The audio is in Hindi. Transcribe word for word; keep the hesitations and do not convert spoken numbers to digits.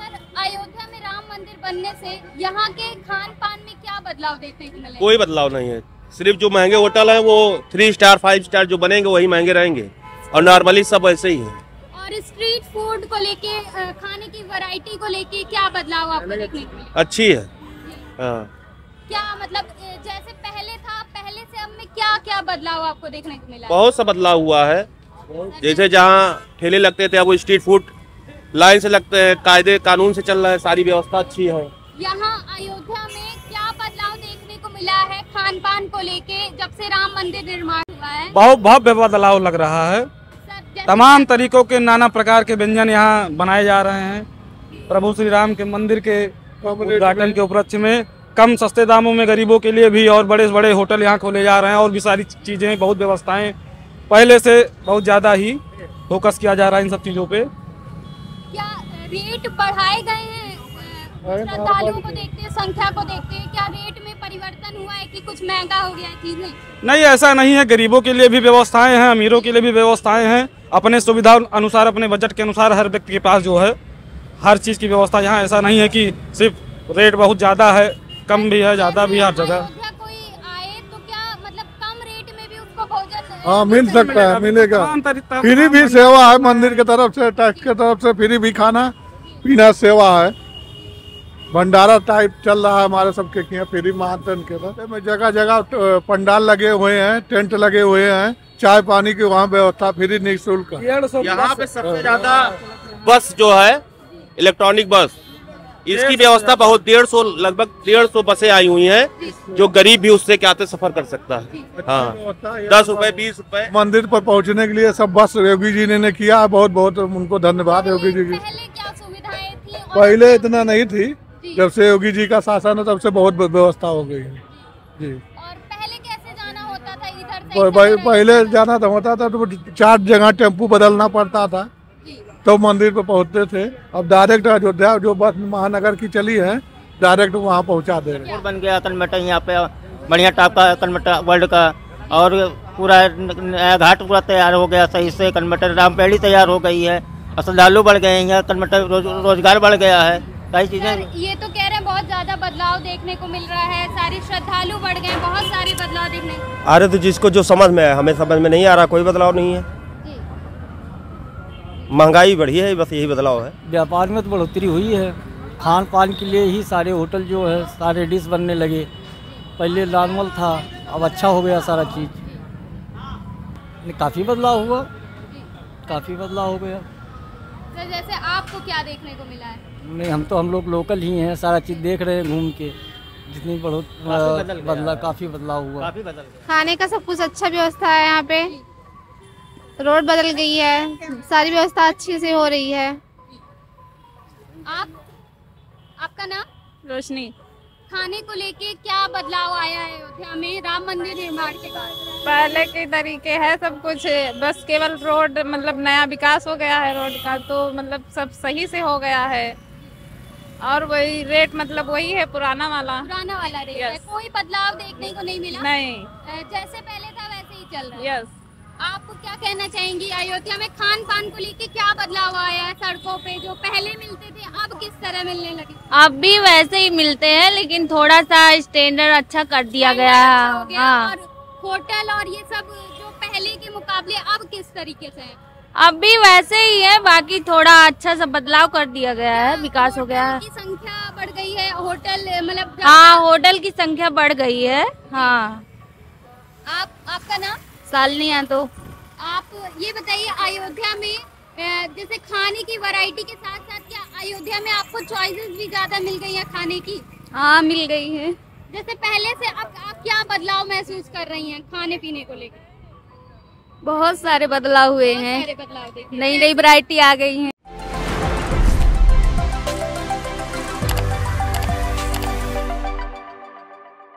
अयोध्या में राम मंदिर बनने से यहाँ के खान पान में क्या बदलाव देखने को मिलेगा? कोई बदलाव नहीं है, सिर्फ जो महंगे होटल हैं वो थ्री स्टार फाइव स्टार जो बनेंगे वही महंगे रहेंगे और नॉर्मली सब ऐसे ही है। और स्ट्रीट फूड को लेके, खाने की वैरायटी को लेके क्या बदलाव आपको देखने को मिला? अच्छी है। हाँ। क्या मतलब जैसे पहले था, पहले से अब में क्या क्या बदलाव आपको देखने को मिला? बहुत सा बदलाव हुआ है। जैसे जहाँ ठेले लगते थे अब वो स्ट्रीट फूड लाइन से लगते हैं, कायदे कानून से चल रहा है, सारी व्यवस्था अच्छी है। यहाँ अयोध्या में क्या बदलाव देखने को मिला है खान पान को लेके जब से राम मंदिर निर्माण हुआ है? बहुत भव्य बदलाव लग रहा है। तमाम तरीकों के नाना प्रकार के व्यंजन यहाँ बनाए जा रहे हैं। प्रभु श्री राम के मंदिर के उद्घाटन के उपलक्ष्य में कम सस्ते दामों में गरीबों के लिए भी और बड़े बड़े होटल यहाँ खोले जा रहे हैं और भी सारी चीजें, बहुत व्यवस्थाएं पहले से बहुत ज्यादा ही फोकस किया जा रहा है इन सब चीजों पे। क्या रेट बढ़ाए गए हैं श्रद्धालुओं को देखते हैं, संख्या को देखते हैं? क्या रेट में परिवर्तन हुआ है कि कुछ महंगा हो गया है चीजें? नहीं, ऐसा नहीं है। गरीबों के लिए भी व्यवस्थाएं हैं, अमीरों के लिए भी व्यवस्थाएं हैं। अपने सुविधा अनुसार, अपने बजट के अनुसार हर व्यक्ति के पास जो है हर चीज की व्यवस्था यहाँ। ऐसा नहीं है कि सिर्फ रेट बहुत ज्यादा है, कम भी है, ज्यादा भी है हर जगह। कोई आए तो क्या मतलब कम रेट में भी उसको भोजन हाँ मिल सकता है, मिलेगा। फ्री भी सेवा है मंदिर की तरफ से, टैक्स की तरफ से फ्री भी खाना पीना सेवा है। भंडारा टाइप चल रहा है हमारे सबके यहाँ फ्री महाटन के तरफ में। जगह जगह पंडाल लगे हुए हैं, टेंट लगे हुए हैं, चाय पानी की वहाँ व्यवस्था फ्री निःशुल्क। यहाँ पे सबसे ज्यादा बस जो है इलेक्ट्रॉनिक बस, इसकी व्यवस्था बहुत डेढ़ सौ लगभग डेढ़ सौ बसें आई हुई हैं जो गरीब भी उससे क्या सफर कर सकता है। हाँ, दस रुपए बीस रुपए मंदिर पर पहुंचने के लिए सब बस योगी जी ने किया है। बहुत बहुत उनको धन्यवाद योगी जी की। पहले क्या सुविधाएं थी? पहले इतना नहीं थी, जब से योगी जी का शासन है तब से बहुत व्यवस्था हो गई है जी। और पहले कैसे जाना होता था इधर से? पहले जाना था होता था तो चार जगह टेम्पू बदलना पड़ता था तो मंदिर पे पहुंचते थे। अब डायरेक्ट अयोध्या जो बस महानगर की चली है डायरेक्ट वहाँ पहुँचा दे रहे हैं। बन गया कन्वर्टर यहाँ पे बढ़िया टाइप का कन्वर्टर वर्ल्ड का, और पूरा नया घाट पूरा तैयार हो गया सही से। कन्वर्टर रामपेड़ी तैयार हो गई है, श्रद्धालु बढ़ गए हैं, कन्वर्टर रोज, रोजगार बढ़ गया है, सारी चीजें। ये तो कह रहे हैं बहुत ज्यादा बदलाव देखने को मिल रहा है, सारी श्रद्धालु बढ़ गए, बहुत सारे बदलाव देखने को। अरे तो जिसको जो समझ में है, हमें समझ में नहीं आ रहा, कोई बदलाव नहीं है। महंगाई बढ़ी है, बस यही बदलाव है। व्यापार में तो बढ़ोतरी हुई है, खान पान के लिए ही सारे होटल जो है सारे डिश बनने लगे। पहले नॉर्मल था, अब अच्छा हो गया सारा चीज़। काफ़ी बदलाव हुआ, काफ़ी बदलाव हो गया। तो जैसे आपको क्या देखने को मिला है? नहीं, हम तो हम लोग लोकल ही हैं, सारा चीज़ देख रहे हैं घूम के। जितनी बहुत बदला काफ़ी बदलाव हुआ। काफ़ी बदल गया। खाने का सब कुछ अच्छा व्यवस्था है यहाँ पे, रोड बदल गई है, सारी व्यवस्था अच्छी से हो रही है। आप आपका नाम? रोशनी। खाने को लेके क्या बदलाव आया है अयोध्या में राम मंदिर निर्माण के बाद? पहले के तरीके है सब कुछ, बस केवल रोड मतलब नया विकास हो गया है रोड का, तो मतलब सब सही से हो गया है। और वही रेट मतलब वही है पुराना वाला पुराना वाला रेट है, कोई बदलाव देखने को नहीं मिला? नहीं, जैसे पहले था वैसे ही चल रहा है। यस। आप क्या कहना चाहेंगी अयोध्या में खान पान को लेके क्या बदलाव आया है? सड़कों पे जो पहले मिलते थे अब किस तरह मिलने लगे? अब भी वैसे ही मिलते हैं, लेकिन थोड़ा सा स्टैंडर्ड अच्छा कर दिया गया है। हाँ, और होटल और ये सब जो पहले के मुकाबले अब किस तरीके से है? अब भी वैसे ही है, बाकी थोड़ा अच्छा सा बदलाव कर दिया गया है, विकास हो गया है। की संख्या बढ़ गई है, होटल मतलब? हाँ, होटल की संख्या बढ़ गई है। हाँ। आप आपका नाम? सालनिया। तो आप ये बताइए अयोध्या में जैसे खाने की वैरायटी के साथ साथ क्या अयोध्या में आपको चॉइसेस भी ज्यादा मिल गई है खाने की? हाँ, मिल गई है। जैसे पहले से अब आप क्या बदलाव महसूस कर रही हैं खाने पीने को लेकर? बहुत सारे बदलाव हुए हैं, सारे बदलाव देखिए, नई नई वैरायटी आ गई है।